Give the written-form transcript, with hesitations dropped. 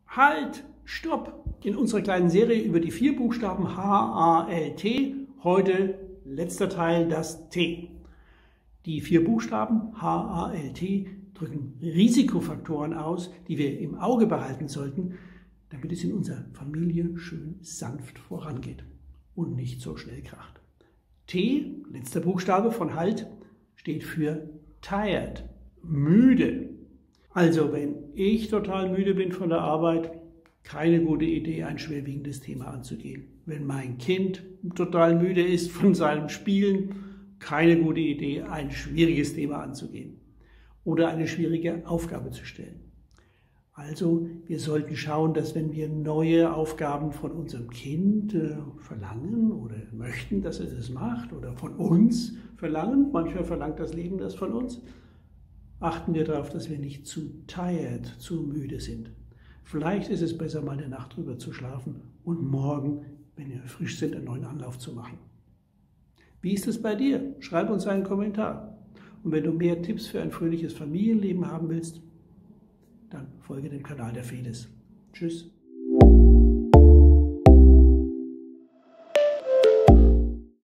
Halt, stopp! In unserer kleinen Serie über die 4 Buchstaben H-A-L-T, heute letzter Teil, das T. Die 4 Buchstaben H-A-L-T drücken Risikofaktoren aus, die wir im Auge behalten sollten, damit es in unserer Familie schön sanft vorangeht und nicht so schnell kracht. T, letzter Buchstabe von Halt, steht für tired, müde. Also wenn ich total müde bin von der Arbeit, keine gute Idee, ein schwerwiegendes Thema anzugehen. Wenn mein Kind total müde ist von seinem Spielen, keine gute Idee, ein schwieriges Thema anzugehen oder eine schwierige Aufgabe zu stellen. Also wir sollten schauen, dass wenn wir neue Aufgaben von unserem Kind verlangen oder möchten, dass es das macht oder von uns verlangen, manchmal verlangt das Leben das von uns, achten wir darauf, dass wir nicht zu tired, zu müde sind. Vielleicht ist es besser, mal eine Nacht drüber zu schlafen und morgen, wenn wir frisch sind, einen neuen Anlauf zu machen. Wie ist es bei dir? Schreib uns einen Kommentar. Und wenn du mehr Tipps für ein fröhliches Familienleben haben willst, dann folge dem Kanal der Fedes. Tschüss.